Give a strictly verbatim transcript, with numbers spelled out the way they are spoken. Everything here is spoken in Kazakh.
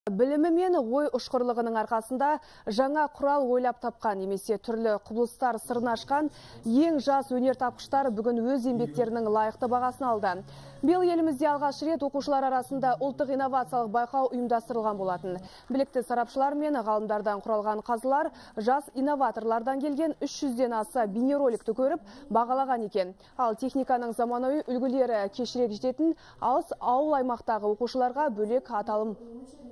Білімі мен ой ұшқырлығының арқасында жаңа құрал ойлап тапқан немесе түрлі құбылыстар сырын ашқан ең жас өнертапқыштар бүгін өз еңбектерінің лайықты бағасын алды. Биыл елімізде алғаш рет оқушылар арасында ұлттық инновациялық байқау ұйымдастырылған болатын. Білікті сарапшылар мен ғалымдардан құралған қазылар жас инноваторлардан келген үш жүзден аса бейнероликті көріп бағалаған екен. Ал техниканың заманауи үлгілері кешірек жететін алыс ауыл аймақтағы оқушыларға бөлек аталым